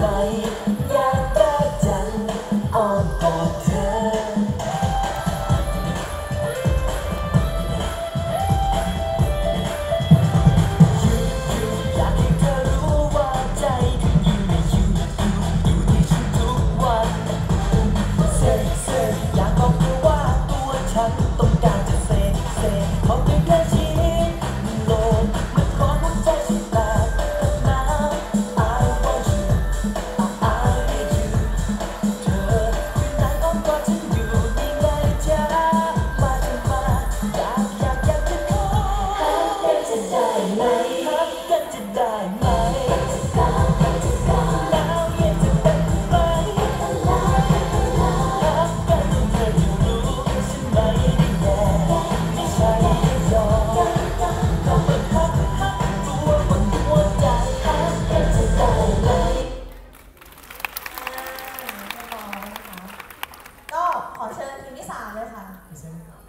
อยากได้จังอ้อมกอดเธออยากให้เธอรู้ว่าใจอยู่ในอยู่ที่ฉันทุกวันเซ่อยากบอกเธอว่าตัวฉันต้องการจะเซ่ขอเพียงแค่ชิ้นโลกมันร้อนหัวใจฉันแตกกับน้ำ I want you I need you เธออยู่ไหนอ้อมกอดฉันอยู่นี่ไงจ๊ะมาอยากจะขอหักกันจะได้ไหมหักกันจะได้ไหมแล้วเย็นจะเป็นไหมหักกันจนเธอจะรู้ฉันไม่ได้แย่ไม่ใช่ไม่ยอมก็มันหักตัวบนหัวใจหักกันจะได้ไหมก็ขอเชิญทีมที่3เลยค่ะ